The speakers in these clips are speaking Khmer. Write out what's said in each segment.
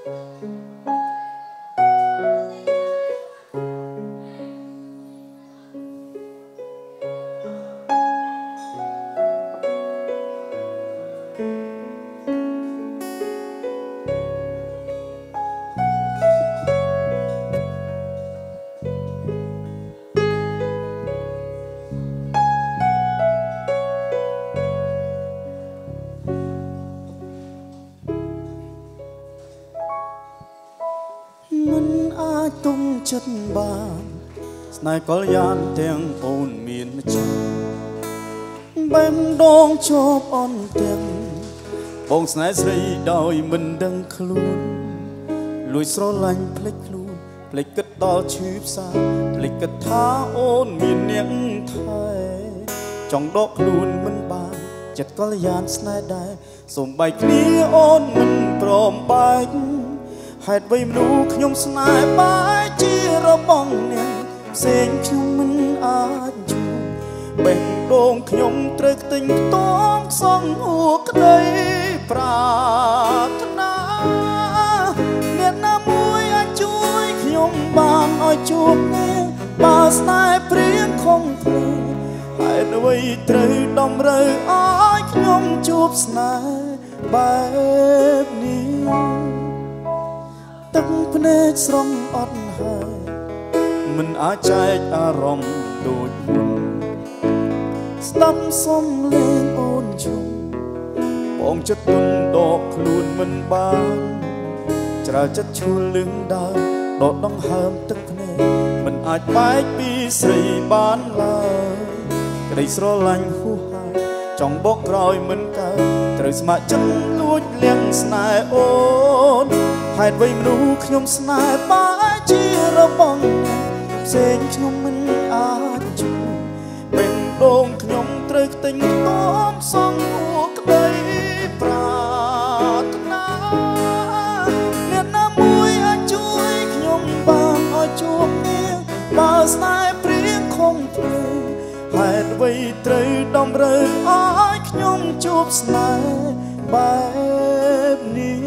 មិនអាចទុំចិត្តបានស្នេហ៍កលយានទាំងអូនមានម្ចាស់បែបដងជាប់អន់ទាំងបងស្នេហ៍ស្រីដោយមិនដឹងខ្លួនលួចស្រឡាញ់ភ្លេចខ្លួនភ្លេចគិតដល់ឈឺផ្សាភ្លេចគិតថាអូនមានអ្នកថែចង់ដកខ្លួនមិនបានចិត្តកលយានស្នេហ៍ដែរសូមបែកគ្នាអូនមិនព្រមបែកហេតុអ្វីមនុស្សខ្ញុំស្នេហ៍បែកជារបស់អ្នកផ្សេងខ្ញុំមិនអាចជួបបេះដូងខ្ញុំត្រូវខ្ទេញខ្ទាំខ្សងហួរក្តីប្រាថ្នាអ្នកណាមួយអាចជួយខ្ញុំបានឲ្យជួបអ្នកបើស្នេហ៍ព្រៀងខំភ្លេចហេតុអ្វីត្រូវតម្រូវឲ្យខ្ញុំជួបស្នេហ៍បែបនេះទឹកភ្នែកស្រង់អត់ហើយមិនអាចចែកអារម្មណ៍ដូចមុនស្ដាប់សំឡេងអូនជុំបងចិត្តទុនដកខ្លួនមិនបានច្រើចិត្តឈួលលឹងដើរដកដង្ហើមទឹកភ្នែកមិនអាចបែកពីស្រីបានឡើយក្តីស្រឡាញ់ហួសហើយចង់បកក្រោយមិនកើតត្រូវស្ម័គ្រចិត្តលួចលៀងស្នេហ៍អូនហេតុអ្វីមនុស្សខ្ញុំស្នេហ៍បែកជារបស់អ្នកផ្សេងខ្ញុំមិនអាចជួបបេះដូងខ្ញុំត្រូវខ្ទេញខ្ទាំសងហួរក្តីប្រាថ្នាអ្នកណាមួយអាចជួយខ្ញុំបានឲ្យជួបអ្នកបើស្នេហ៍ព្រៀងខំភ្លេចហេតុអ្វីត្រូវតម្រូវឲ្យខ្ញុំជួបស្នេហ៍បែបនេះ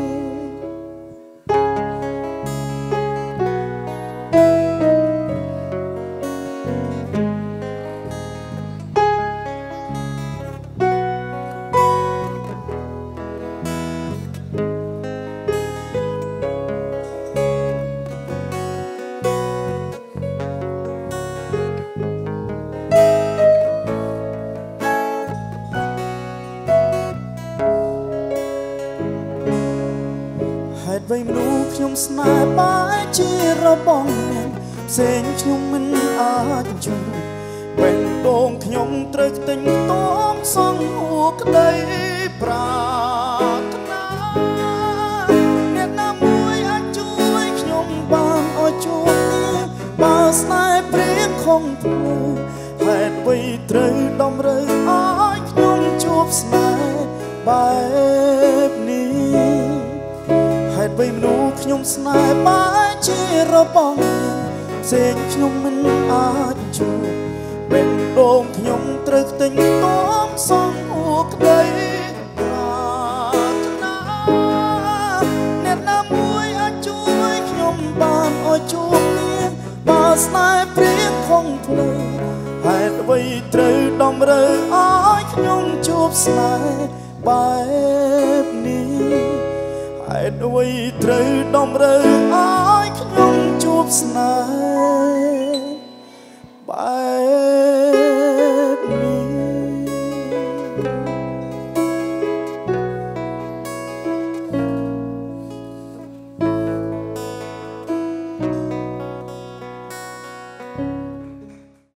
ហេតុអ្វីមនុស្សខ្ញុំស្នេហ៍បែកជារបស់អ្នកផ្សេងខ្ញុំមិនអាចជួបបេះដូងខ្ញុំត្រូវខ្ទេញខ្ទាំសងហួរក្តីប្រាថ្នាអ្នកណាមួយអាចជួយខ្ញុំបានឲ្យជួបអ្នកបើស្នេហ៍ព្រៀងខំភ្លើហេតុអ្វីត្រូវតម្រូវឲ្យខ្ញុំជួបស្នេហ៍បែបនេះហេតុអ្វីមនុស្សខ្ញុំស្នេហ៍បែកជារបស់អ្នកផ្សេងខ្ញុំមិនអាចជួបបេះដូងខ្ញុំត្រូវខ្ទេញខ្ទាំសងហួរក្តីប្រាថ្នាអ្នកណាមួយអាចជួយខ្ញុំបានឲ្យជួបអ្នកបើស្នេហ៍ព្រៀងខំភ្លេចហេតុអ្វីត្រូវតម្រូវឲ្យខ្ញុំជួបស្នេហ៍បែបនេះហេតុអ្វីត្រូវតម្រូវឲ្យខ្ញុំជួបស្នេហ៍